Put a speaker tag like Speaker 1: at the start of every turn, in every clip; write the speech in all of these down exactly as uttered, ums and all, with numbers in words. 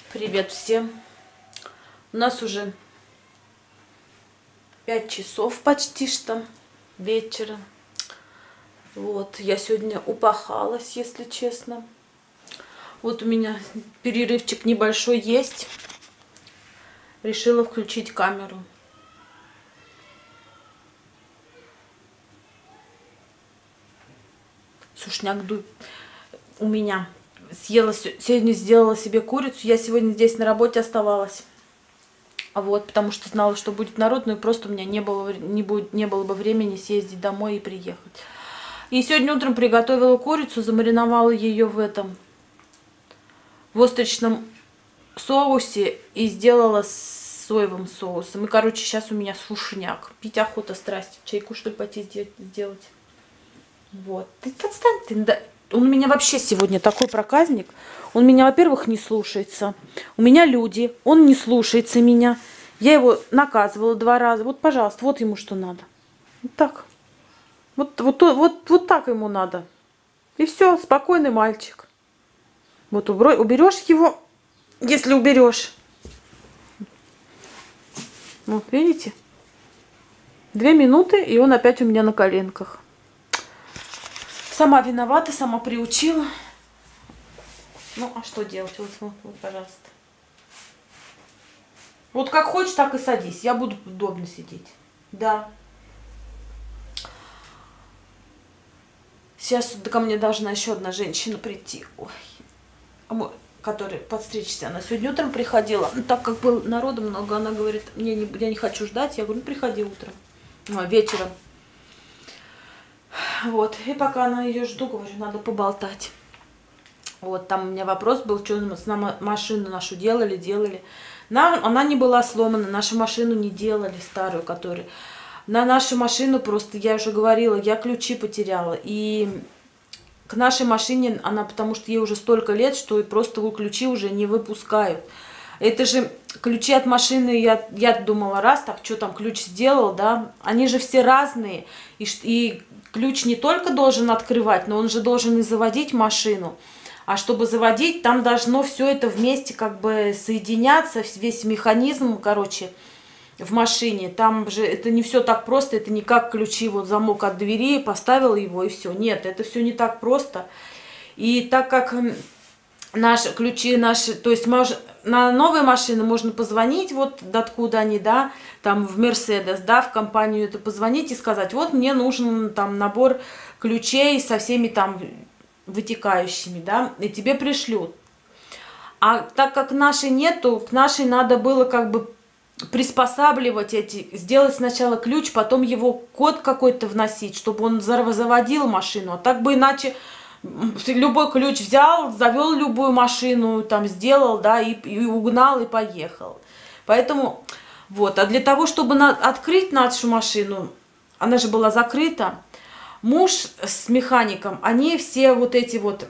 Speaker 1: Привет всем! У нас уже пять часов почти что вечера. Вот, я сегодня упахалась, если честно. Вот у меня перерывчик небольшой есть. Решила включить камеру. Сушняк дует у меня. Съела, сегодня сделала себе курицу. Я сегодня здесь на работе оставалась. А вот, потому что знала, что будет народ, но и просто у меня не было, не, будет, не было бы времени съездить домой и приехать. И сегодня утром приготовила курицу, замариновала ее в этом, в остричном соусе и сделала с соевым соусом. И, короче, сейчас у меня сушняк. Пить охота, страсть. Чайку, что ли, пойти сделать? Вот. Ты отстань, ты, да. Он у меня вообще сегодня такой проказник. Он меня, во-первых, не слушается. У меня люди. Он не слушается меня. Я его наказывала два раза. Вот, пожалуйста, вот ему что надо. Вот так. Вот, вот, вот, вот так ему надо. И все, спокойный мальчик. Вот уберешь его, если уберешь. Вот, видите? Две минуты, и он опять у меня на коленках. Сама виновата, сама приучила. Ну, а что делать? Вот, вот, вот, пожалуйста. Вот как хочешь, так и садись. Я буду удобно сидеть. Да. Сейчас ко мне должна еще одна женщина прийти. Ой. Которая подстричься. Она сегодня утром приходила. Ну, так как было народу много, она говорит, мне не, я не хочу ждать. Я говорю, ну, приходи утром. А, вечером. Вот, и пока она ее жду, говорю, надо поболтать. Вот, там у меня вопрос был, что мы с нами машину нашу делали, делали. Нам, она не была сломана, нашу машину не делали, старую, которую. На нашу машину просто, я уже говорила, я ключи потеряла. И к нашей машине, она, потому что ей уже столько лет, что просто ключи уже не выпускают. Это же ключи от машины, я, я думала, раз, так, что там ключ сделал, да, они же все разные. И, и ключ не только должен открывать, но он же должен и заводить машину. А чтобы заводить, там должно все это вместе как бы соединяться, весь механизм, короче, в машине. Там же это не все так просто, это не как ключи, вот замок от двери, поставил его и все. Нет, это все не так просто. И так как наши ключи, наши, то есть мож, на новые машины можно позвонить, вот откуда они, да, там в Мерседес, да, в компанию это позвонить и сказать, вот мне нужен там набор ключей со всеми там вытекающими, да, и тебе пришлют. А так как нашей нету, к нашей надо было как бы приспосабливать эти, сделать сначала ключ, потом его код какой-то вносить, чтобы он заводил машину, а так бы иначе любой ключ взял, завел любую машину, там сделал, да, и, и угнал, и поехал. Поэтому, вот, а для того, чтобы на, открыть нашу машину, она же была закрыта, муж с механиком, они все вот эти вот,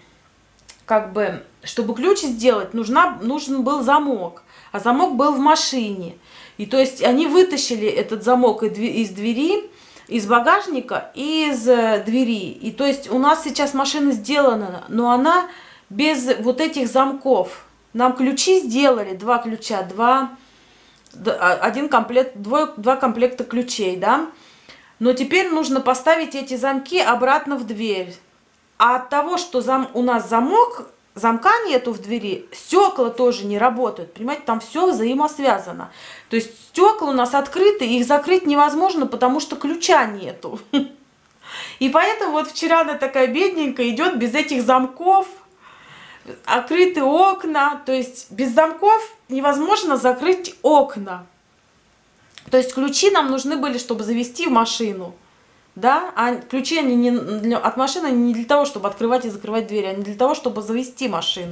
Speaker 1: как бы, чтобы ключ сделать, нужна, нужен был замок, а замок был в машине. И то есть они вытащили этот замок из двери, из багажника и из двери. И то есть у нас сейчас машина сделана, но она без вот этих замков. Нам ключи сделали, два ключа, два, один комплект, двое, два комплекта ключей, да. Но теперь нужно поставить эти замки обратно в дверь. А от того, что зам, у нас замок, замка нету в двери, стекла тоже не работают. Понимаете, там все взаимосвязано. То есть стекла у нас открыты, их закрыть невозможно, потому что ключа нету. И поэтому вот вчера она такая бедненькая идет без этих замков, открыты окна. То есть без замков невозможно закрыть окна. То есть ключи нам нужны были, чтобы завести в машину. Да? А ключи они не, для, от машины не для того, чтобы открывать и закрывать двери, они для того, чтобы завести машину.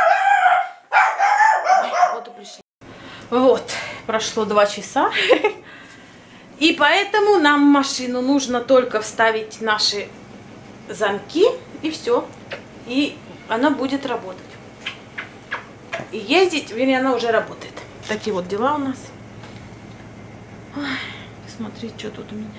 Speaker 1: Вот и пришли. Вот, прошло два часа. И поэтому нам в машину нужно только вставить наши замки, и все. И она будет работать. И ездить, вернее, она уже работает. Такие вот дела у нас. Ой, смотрите, что тут у меня.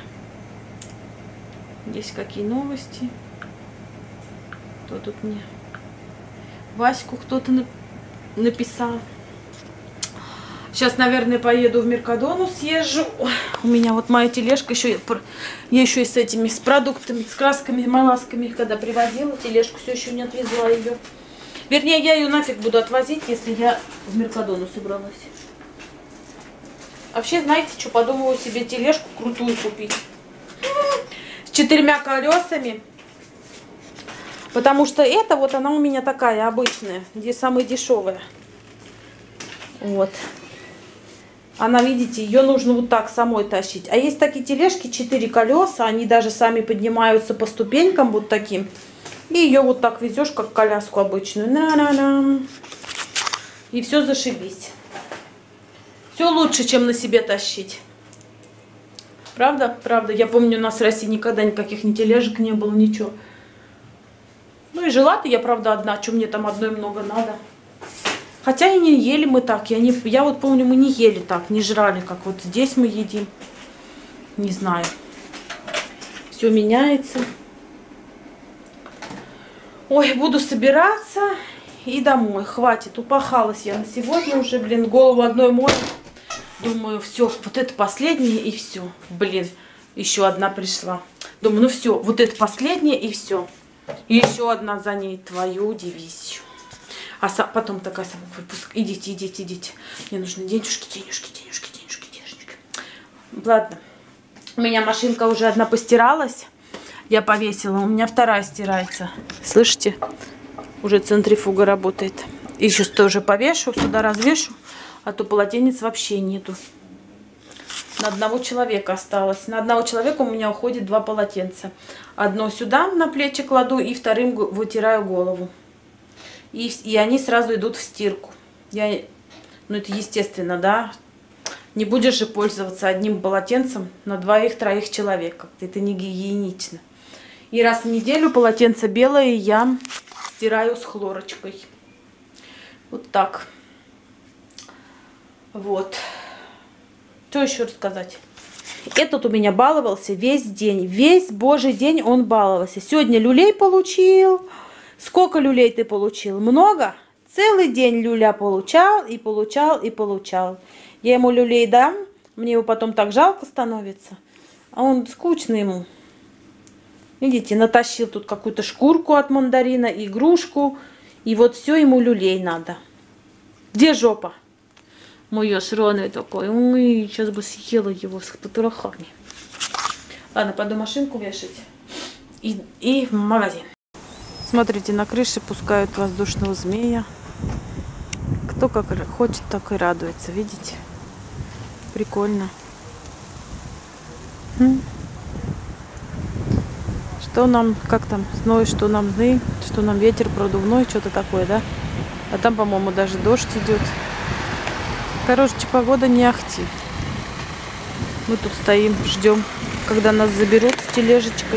Speaker 1: Есть какие новости. Кто тут мне? Ваську кто-то написал. Сейчас, наверное, поеду в Меркадону, съезжу. Ой, у меня вот моя тележка еще, я еще и с этими, с продуктами, с красками, маласками, когда привозила тележку, все еще не отвезла ее. Вернее, я ее нафиг буду отвозить, если я в Меркадону собралась. Вообще, знаете, что, подумала себе тележку крутую купить. С четырьмя колесами. Потому что эта вот, она у меня такая обычная, где самая дешевая. Вот. Она, видите, ее нужно вот так самой тащить. А есть такие тележки, четыре колеса, они даже сами поднимаются по ступенькам вот таким. И ее вот так везешь, как коляску обычную. На-на-на. И все зашибись. Все лучше, чем на себе тащить. Правда? Правда. Я помню, у нас в России никогда никаких ни тележек не было, ничего. Ну и жила-то я, правда, одна. Что мне там одной много надо? Хотя и не ели мы так. Я, не, я вот помню, мы не ели так, не жрали, как вот здесь мы едим. Не знаю. Все меняется. Ой, буду собираться и домой. Хватит, упахалась я на сегодня уже, блин, голову одной мою. Думаю, все, вот это последнее и все. Блин, еще одна пришла. Думаю, ну все, вот это последнее и все. И еще одна за ней, твою дивизию. А потом такая сама, идите, идите, идите. Мне нужны денежки, денежки, денежки, денежки, денежки. Ладно. У меня машинка уже одна постиралась. Я повесила. У меня вторая стирается. Слышите? Уже центрифуга работает. Еще тоже повешу, сюда развешу. А то полотенец вообще нету. На одного человека осталось. На одного человека у меня уходит два полотенца. Одно сюда на плечи кладу и вторым вытираю голову. И, и они сразу идут в стирку. Я, ну это естественно, да. Не будешь же пользоваться одним полотенцем на двоих-троих человек. Как-то это не гигиенично. И раз в неделю полотенце белое я стираю с хлорочкой. Вот так. Вот. Что еще рассказать? Этот у меня баловался весь день. Весь божий день он баловался. Сегодня люлей получил. Сколько люлей ты получил? Много? Целый день люля получал и получал и получал. Я ему люлей дам, мне его потом так жалко становится. А он скучный ему. Видите, натащил тут какую-то шкурку от мандарина, игрушку. И вот все ему люлей надо. Где жопа? Моя сраная такой. Ой, сейчас бы съела его с потрохами. Ладно, пойду машинку вешать. И, и в магазин. Смотрите, на крыше пускают воздушного змея. Кто как хочет, так и радуется. Видите? Прикольно. Хм. Что нам, как там, зной, что нам зны, что нам ветер продувной, что-то такое, да? А там, по-моему, даже дождь идет. Короче, погода не ахти. Мы тут стоим, ждем, когда нас заберут с тележечкой.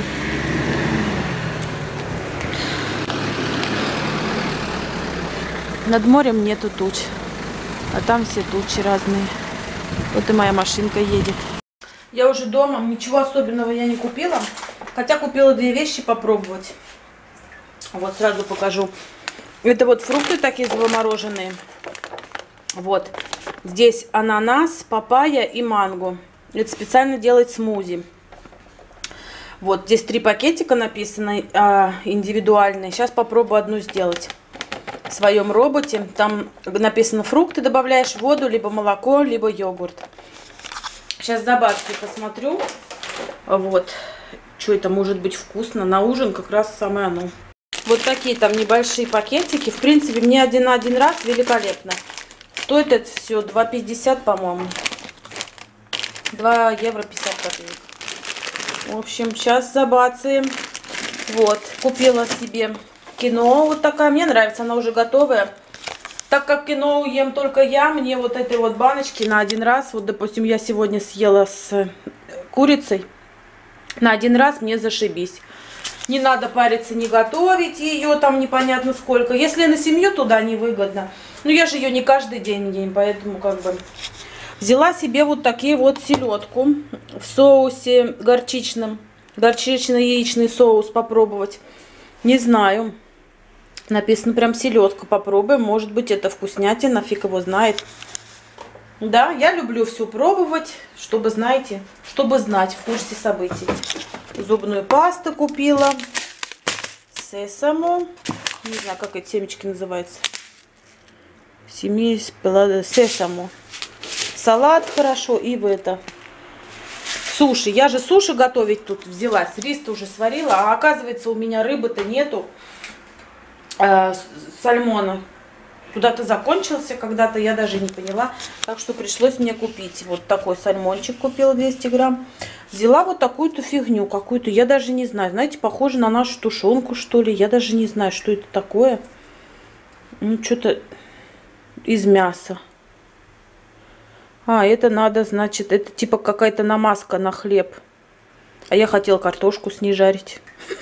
Speaker 1: Над морем нету туч, а там все тучи разные. Вот и моя машинка едет. Я уже дома, ничего особенного я не купила. Хотя купила две вещи попробовать. Вот сразу покажу. Это вот фрукты такие замороженные. Вот. Здесь ананас, папайя и манго. Это специально делать смузи. Вот здесь три пакетика написано, а, индивидуальные. Сейчас попробую одну сделать. В своем роботе. Там написано фрукты, добавляешь воду, либо молоко, либо йогурт. Сейчас за бабки посмотрю. Вот. Что это может быть вкусно. На ужин как раз самое оно. Вот такие там небольшие пакетики. В принципе, мне один один раз великолепно. Стоит это все два пятьдесят, по-моему. два евро пятьдесят копеек. В общем, сейчас забацаем. Вот. Купила себе кино. Вот такая. Мне нравится. Она уже готовая. Так как кино ем только я, мне вот этой вот баночки на один раз. Вот, допустим, я сегодня съела с курицей. На один раз мне зашибись. Не надо париться, не готовить ее там непонятно сколько. Если на семью, туда невыгодно. Но я же ее не каждый день ем, поэтому как бы... Взяла себе вот такие вот селедку в соусе горчичном. Горчично-яичный соус попробовать. Не знаю. Написано прям селедка. Попробуем. Может быть, это вкуснятина. Фиг его знает. Да, я люблю все пробовать, чтобы, знаете, чтобы знать в курсе событий. Зубную пасту купила. Сесаму. Не знаю, как эти семечки называются. Семейс, сесаму. Салат хорошо. И в это. Суши. Я же суши готовить тут взялась. Рис-то уже сварила. А оказывается, у меня рыбы-то нету. Э, сальмона. Куда-то закончился когда-то, я даже не поняла. Так что пришлось мне купить. Вот такой сальмончик купила двести грамм. Взяла вот такую-то фигню какую-то. Я даже не знаю. Знаете, похоже на нашу тушенку, что ли. Я даже не знаю, что это такое. Ну, что-то из мяса. А, это надо, значит, это типа какая-то намазка на хлеб. А я хотела картошку с ней жарить.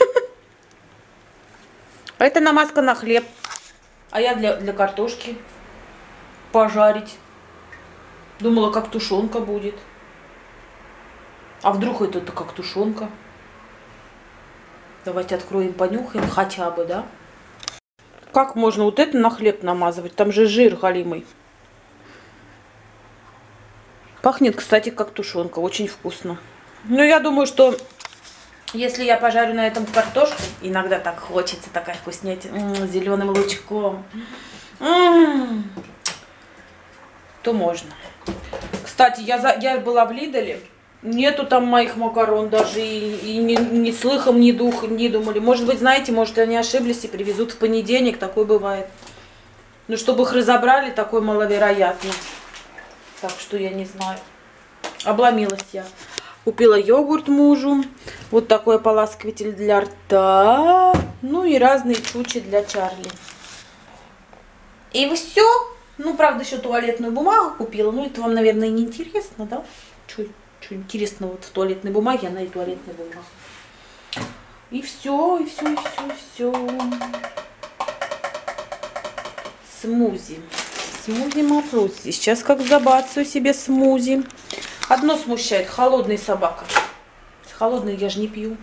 Speaker 1: А это намазка на хлеб. А я для, для картошки пожарить. Думала, как тушенка будет. А вдруг это-то как тушенка? Давайте откроем, понюхаем хотя бы, да? Как можно вот это на хлеб намазывать? Там же жир галимый. Пахнет, кстати, как тушенка. Очень вкусно. Ну, я думаю, что если я пожарю на этом картошку, иногда так хочется, такая вкуснятина, с зеленым лучком, м-м-м, то можно. Кстати, я, за, я была в Лиделе, нету там моих макарон даже, и, и ни, ни слыхом, ни духом не думали. Может быть, знаете, может, они ошиблись и привезут в понедельник, такое бывает. Но чтобы их разобрали, такое маловероятно. Так что я не знаю. Обломилась я. Купила йогурт мужу. Вот такой ополаскиватель для рта. Ну и разные чучи для Чарли. И все. Ну, правда, еще туалетную бумагу купила. Ну, это вам, наверное, не интересно, да? Что интересно вот в туалетной бумаге, она и туалетная бумага. И все, и все, и все, и все. Смузи. Смузи Маруси. Сейчас как забацаю себе смузи. Одно смущает. Холодная собака. Холодной я же не пью.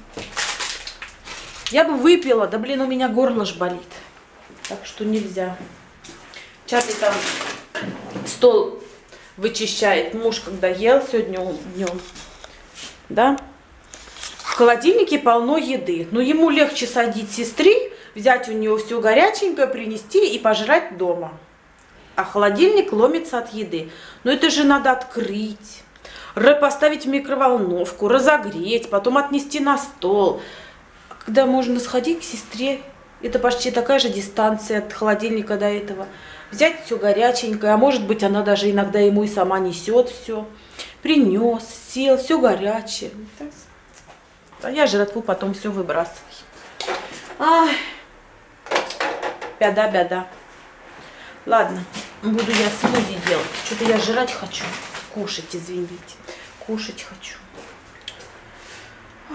Speaker 1: Я бы выпила. Да блин, у меня горло ж болит. Так что нельзя. Чарли там стол вычищает. Муж когда ел сегодня днем. Да? В холодильнике полно еды. Но ему легче садить сестры, взять у нее все горяченькое, принести и пожрать дома. А холодильник ломится от еды. Но это же надо открыть, поставить в микроволновку, разогреть, потом отнести на стол. Когда можно сходить к сестре, это почти такая же дистанция от холодильника до этого. Взять все горяченькое, а может быть она даже иногда ему и сама несет все. Принес, сел, все горячее. А я жратву потом все выбрасываю. Ай, беда-беда. Ладно, буду я смузи делать. Что-то я жрать хочу. Кушать, извините. Кушать хочу. Ой.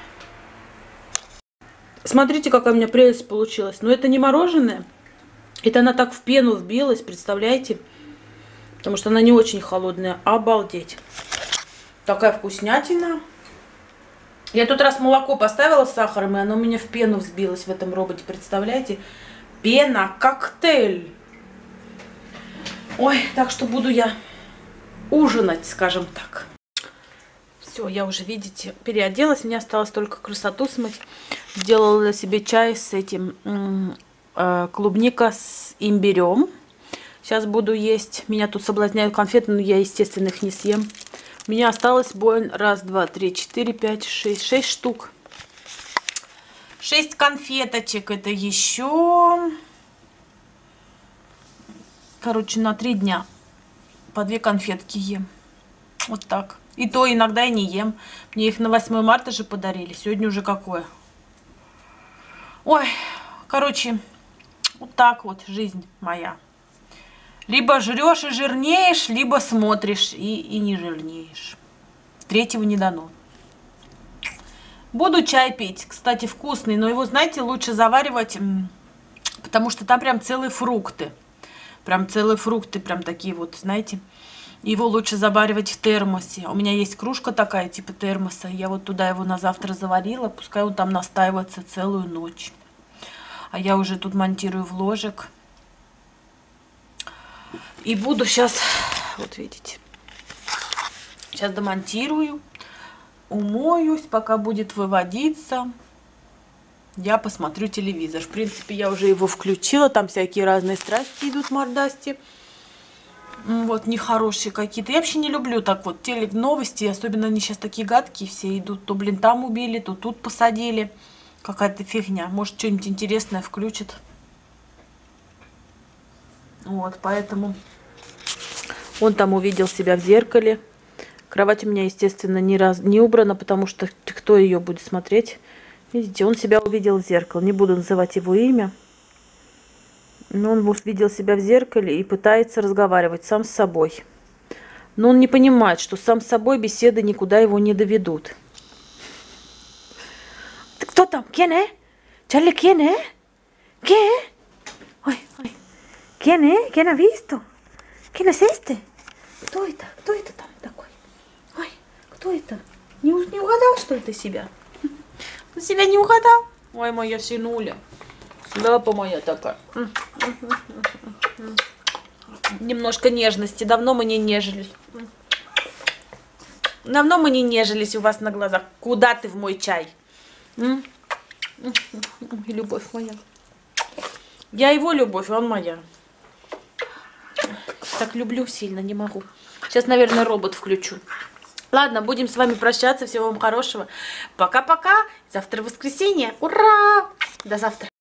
Speaker 1: Смотрите, какая у меня прелесть получилась. Но это не мороженое. Это она так в пену вбилась, представляете? Потому что она не очень холодная. Обалдеть. Такая вкуснятина. Я тут раз молоко поставила с сахаром, и оно у меня в пену взбилось в этом роботе. Представляете? Пена-коктейль. Ой, так что буду я ужинать, скажем так. Все, я уже, видите, переоделась. Мне осталось только красоту смыть. Сделала себе чай с этим э, клубника с имбирем. Сейчас буду есть. Меня тут соблазняют конфеты, но я, естественно, их не съем. У меня осталось бон раз, два, три, четыре, пять, шесть. Шесть штук. Шесть конфеточек. Это еще... Короче, на три дня. По две конфетки ем. Вот так. И то иногда и не ем. Мне их на восьмое марта же подарили. Сегодня уже какое? Ой, короче, вот так вот жизнь моя. Либо жрешь и жирнеешь, либо смотришь и, и не жирнеешь. Третьего не дано. Буду чай пить. Кстати, вкусный. Но его, знаете, лучше заваривать, потому что там прям целые фрукты. Прям целые фрукты, прям такие вот, знаете. Его лучше заваривать в термосе. У меня есть кружка такая, типа термоса. Я вот туда его на завтра заварила. Пускай он там настаивается целую ночь. А я уже тут монтирую вложек. И буду сейчас, вот видите, сейчас домонтирую, умоюсь, пока будет выводиться. Я посмотрю телевизор. В принципе, я уже его включила. Там всякие разные страсти идут, мордасти. Вот, нехорошие какие-то. Я вообще не люблю так вот телек, новости. Особенно они сейчас такие гадкие все идут. То, блин, там убили, то тут посадили. Какая-то фигня. Может, что-нибудь интересное включит. Вот, поэтому... Он там увидел себя в зеркале. Кровать у меня, естественно, не, раз... не убрана, потому что кто ее будет смотреть? Видите, он себя увидел в зеркало. Не буду называть его имя. Но он увидел себя в зеркале и пытается разговаривать сам с собой. Но он не понимает, что сам с собой беседы никуда его не доведут. Ты кто там? ¿Quién es? Charlie, ¿quién es? ¿Qué? Ой, ой. ¿Quién es? ¿Quién ha visto? ¿Quién es este? Кто это? Кто это там такой? Ой, кто это? Не, не угадал, что это себя? Ты себя не угадал? Ой, моя сынуля. Лапа моя такая. Немножко нежности. Давно мы не нежились. Давно мы не нежились у вас на глазах. Куда ты в мой чай? Любовь моя. Я его любовь, он моя. Так люблю сильно, не могу. Сейчас, наверное, робот включу. Ладно, будем с вами прощаться. Всего вам хорошего. Пока-пока. Завтра воскресенье. Ура! До завтра.